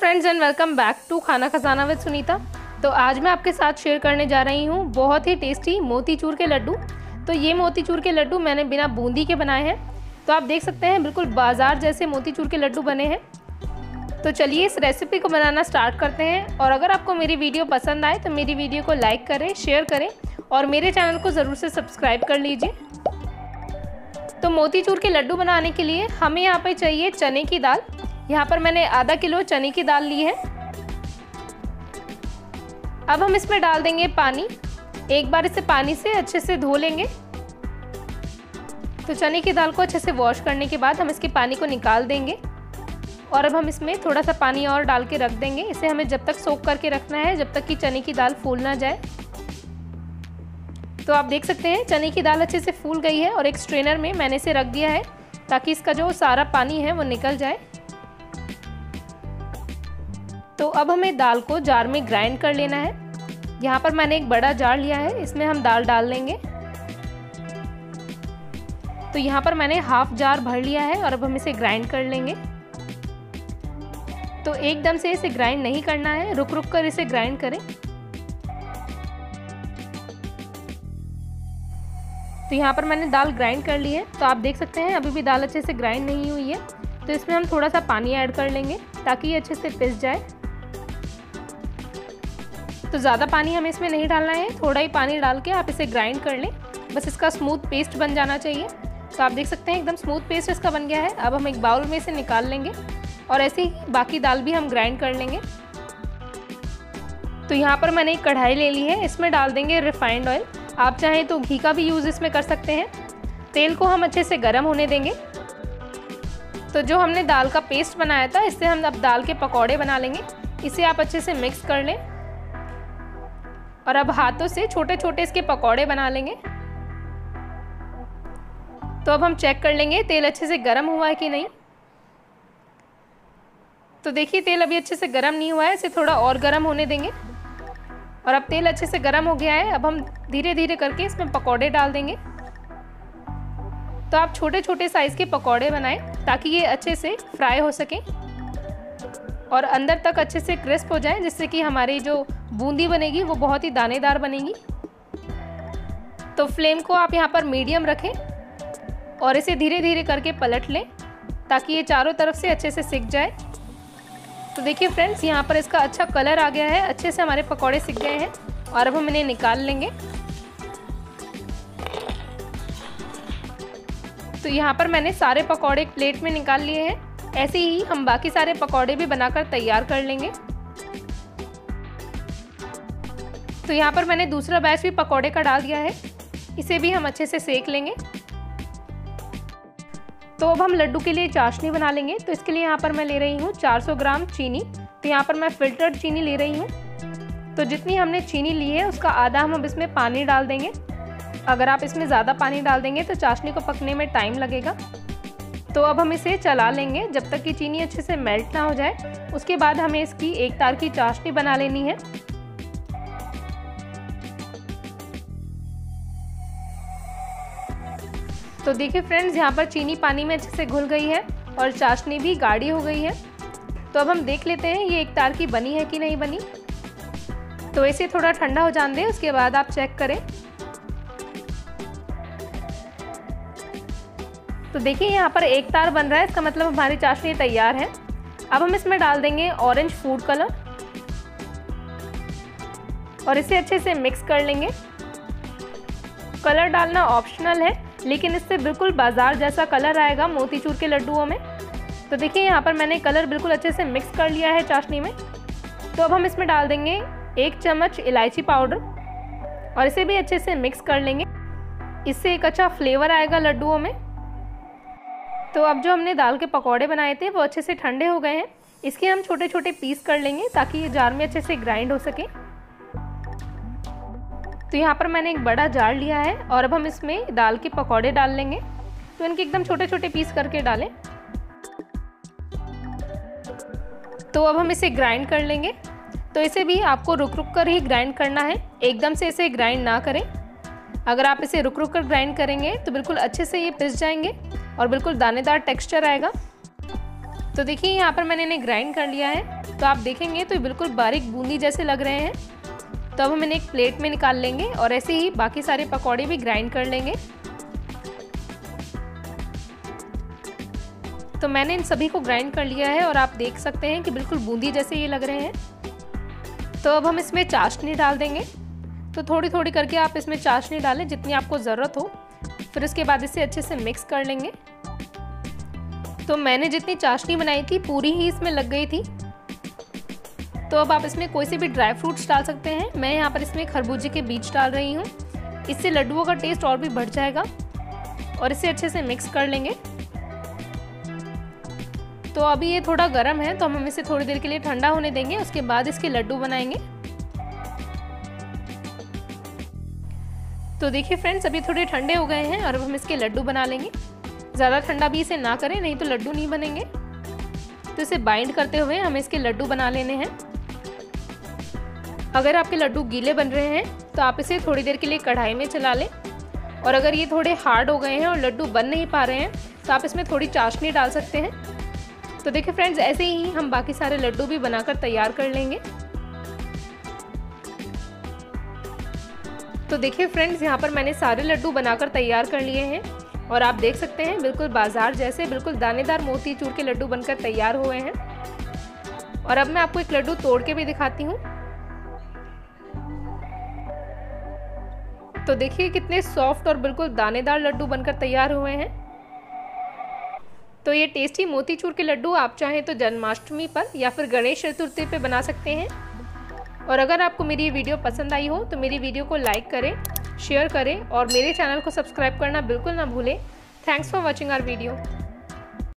Friends and welcome back to Khana Khazana with Sunita. तो आज मैं आपके साथ शेयर करने जा रही हूँ बहुत ही टेस्टी मोतीचूर के लड्डू। तो ये मोतीचूर के लड्डू मैंने बिना बूंदी के बनाए हैं। तो आप देख सकते हैं बिल्कुल बाजार जैसे मोतीचूर के लड्डू बने हैं। तो चलिए इस रेसिपी को बनाना स्टार्ट करते हैं। और अगर आपको मेरी वीडियो पसंद आए तो मेरी वीडियो को लाइक करें, शेयर करें और मेरे चैनल को ज़रूर से सब्सक्राइब कर लीजिए। तो मोतीचूर के लड्डू बनाने के लिए हमें यहाँ पर चाहिए चने की दाल। यहाँ पर मैंने आधा किलो चने की दाल ली है। अब हम इसमें डाल देंगे पानी। एक बार इसे पानी से अच्छे से धो लेंगे। तो चने की दाल को अच्छे से वॉश करने के बाद हम इसके पानी को निकाल देंगे। और अब हम इसमें थोड़ा सा पानी और डाल के रख देंगे। इसे हमें जब तक सोक करके रखना है जब तक कि चने की दाल फूल ना जाए। तो आप देख सकते हैं चने की दाल अच्छे से फूल गई है और एक स्ट्रेनर में मैंने इसे रख दिया है ताकि इसका जो सारा पानी है वो निकल जाए। तो अब हमें दाल को जार में ग्राइंड कर लेना है। यहाँ पर मैंने एक बड़ा जार लिया है, इसमें हम दाल डाल लेंगे। तो यहाँ पर मैंने हाफ जार भर लिया है और अब हम इसे ग्राइंड कर लेंगे। तो एकदम से इसे ग्राइंड नहीं करना है, रुक रुक कर इसे ग्राइंड करें। तो यहाँ पर मैंने दाल ग्राइंड कर ली है। तो आप देख सकते हैं अभी भी दाल अच्छे से ग्राइंड नहीं हुई है। तो इसमें हम थोड़ा सा पानी ऐड कर लेंगे ताकि ये अच्छे से पिस जाए। तो ज़्यादा पानी हमें इसमें नहीं डालना है, थोड़ा ही पानी डाल के आप इसे ग्राइंड कर लें। बस इसका स्मूथ पेस्ट बन जाना चाहिए। तो आप देख सकते हैं एकदम स्मूथ पेस्ट इसका बन गया है। अब हम एक बाउल में इसे निकाल लेंगे और ऐसे ही बाकी दाल भी हम ग्राइंड कर लेंगे। तो यहाँ पर मैंने एक कढ़ाई ले ली है, इसमें डाल देंगे रिफाइंड ऑयल। आप चाहें तो घी का भी यूज़ इसमें कर सकते हैं। तेल को हम अच्छे से गर्म होने देंगे। तो जो हमने दाल का पेस्ट बनाया था इससे हम अब दाल के पकौड़े बना लेंगे। इसे आप अच्छे से मिक्स कर लें और अब हाथों से छोटे छोटे इसके पकौड़े बना लेंगे। तो अब हम चेक कर लेंगे तेल अच्छे से गर्म हुआ है कि नहीं। तो देखिए तेल अभी अच्छे से गर्म नहीं हुआ है, इसे थोड़ा और गर्म होने देंगे। और अब तेल अच्छे से गर्म हो गया है। अब हम धीरे धीरे करके इसमें पकौड़े डाल देंगे। तो आप छोटे छोटे साइज़ के पकौड़े बनाएं ताकि ये अच्छे से फ्राई हो सके और अंदर तक अच्छे से क्रिस्प हो जाए, जिससे कि हमारी जो बूंदी बनेगी वो बहुत ही दानेदार बनेगी। तो फ्लेम को आप यहाँ पर मीडियम रखें और इसे धीरे धीरे करके पलट लें ताकि ये चारों तरफ से अच्छे से सिक जाए। तो देखिए फ्रेंड्स यहाँ पर इसका अच्छा कलर आ गया है, अच्छे से हमारे पकौड़े सिक गए हैं। और अब हम इन्हें निकाल लेंगे। तो यहाँ पर मैंने सारे पकौड़े एक प्लेट में निकाल लिए हैं। ऐसे ही हम बाकी सारे पकौड़े भी बनाकर तैयार कर लेंगे। तो यहाँ पर मैंने दूसरा बैच भी पकौड़े का डाल दिया है, इसे भी हम अच्छे से सेक लेंगे। तो अब हम लड्डू के लिए चाशनी बना लेंगे। तो इसके लिए यहाँ पर मैं ले रही हूँ 400 ग्राम चीनी। तो यहाँ पर मैं फिल्टर्ड चीनी ले रही हूँ। तो जितनी हमने चीनी ली है उसका आधा हम अब इसमें पानी डाल देंगे। अगर आप इसमें ज़्यादा पानी डाल देंगे तो चाशनी को पकने में टाइम लगेगा। तो अब हम इसे चला लेंगे जब तक कि चीनी अच्छे से मेल्ट ना हो जाए। उसके बाद हमें इसकी एक तार की चाशनी बना लेनी है। तो देखिए फ्रेंड्स यहाँ पर चीनी पानी में अच्छे से घुल गई है और चाशनी भी गाढ़ी हो गई है। तो अब हम देख लेते हैं ये एक तार की बनी है कि नहीं बनी। तो इसे थोड़ा ठंडा हो जाने दें, उसके बाद आप चेक करें। तो देखिए यहाँ पर एक तार बन रहा है, इसका मतलब हमारी चाशनी तैयार है। अब हम इसमें डाल देंगे ऑरेंज फूड कलर और इसे अच्छे से मिक्स कर लेंगे। कलर डालना ऑप्शनल है, लेकिन इससे बिल्कुल बाजार जैसा कलर आएगा मोतीचूर के लड्डुओं में। तो देखिए यहाँ पर मैंने कलर बिल्कुल अच्छे से मिक्स कर लिया है चाशनी में। तो अब हम इसमें डाल देंगे 1 चम्मच इलायची पाउडर और इसे भी अच्छे से मिक्स कर लेंगे। इससे एक अच्छा फ्लेवर आएगा लड्डुओं में। तो अब जो हमने दाल के पकौड़े बनाए थे वो अच्छे से ठंडे हो गए हैं। इसके हम छोटे छोटे पीस कर लेंगे ताकि ये जार में अच्छे से ग्राइंड हो सके। तो यहाँ पर मैंने एक बड़ा जार लिया है और अब हम इसमें दाल के पकौड़े डाल लेंगे। तो इनके एकदम छोटे छोटे पीस करके डालें। तो अब हम इसे ग्राइंड कर लेंगे। तो इसे भी आपको रुक रुक कर ही ग्राइंड करना है, एकदम से इसे ग्राइंड ना करें। अगर आप इसे रुक रुक कर ग्राइंड करेंगे तो बिल्कुल अच्छे से ये पिस जाएंगे और बिल्कुल दानेदार टेक्सचर आएगा। तो देखिए यहाँ पर मैंने इन्हें ग्राइंड कर लिया है। तो आप देखेंगे तो बिल्कुल बारीक बूंदी जैसे लग रहे हैं। तो अब हम इन्हें एक प्लेट में निकाल लेंगे और ऐसे ही बाकी सारे पकौड़े भी ग्राइंड कर लेंगे। तो मैंने इन सभी को ग्राइंड कर लिया है और आप देख सकते हैं कि बिल्कुल बूंदी जैसे ये लग रहे हैं। तो अब हम इसमें चाशनी डाल देंगे। तो थोड़ी थोड़ी करके आप इसमें चाशनी डालें जितनी आपको ज़रूरत हो। फिर उसके बाद इसे अच्छे से मिक्स कर लेंगे। तो मैंने जितनी चाशनी बनाई थी पूरी ही इसमें लग गई थी। तो अब आप इसमें कोई से भी ड्राई फ्रूट्स डाल सकते हैं। मैं यहाँ पर इसमें खरबूजे के बीज डाल रही हूँ। इससे लड्डुओं का टेस्ट और भी बढ़ जाएगा। और इसे अच्छे से मिक्स कर लेंगे। तो अभी ये थोड़ा गर्म है तो हम इसे थोड़ी देर के लिए ठंडा होने देंगे। उसके बाद इसके लड्डू बनाएंगे। तो देखिए फ्रेंड्स, अभी थोड़े ठंडे हो गए हैं और अब हम इसके लड्डू बना लेंगे। ज़्यादा ठंडा भी इसे ना करें, नहीं तो लड्डू नहीं बनेंगे। तो इसे बाइंड करते हुए हमें इसके लड्डू बना लेने हैं। अगर आपके लड्डू गीले बन रहे हैं तो आप इसे थोड़ी देर के लिए कढ़ाई में चला लें। और अगर ये थोड़े हार्ड हो गए हैं और लड्डू बन नहीं पा रहे हैं तो आप इसमें थोड़ी चाशनी डाल सकते हैं। तो देखिए फ्रेंड्स, ऐसे ही हम बाकी सारे लड्डू भी बनाकर तैयार कर लेंगे। तो देखिए फ्रेंड्स, यहाँ पर मैंने सारे लड्डू बनाकर तैयार कर लिए हैं और आप देख सकते हैं बिल्कुल बाजार जैसे बिल्कुल दानेदार मोतीचूर के लड्डू बनकर तैयार हुए हैं। और अब मैं आपको एक लड्डू तोड़ के भी दिखाती हूँ। तो देखिए कितने सॉफ्ट और बिल्कुल दानेदार लड्डू बनकर तैयार हुए हैं। तो ये टेस्टी मोतीचूर के लड्डू आप चाहें तो जन्माष्टमी पर या फिर गणेश चतुर्थी पे बना सकते हैं। और अगर आपको मेरी ये वीडियो पसंद आई हो तो मेरी वीडियो को लाइक करें, शेयर करें और मेरे चैनल को सब्सक्राइब करना बिल्कुल ना भूलें। Thanks for watching our video.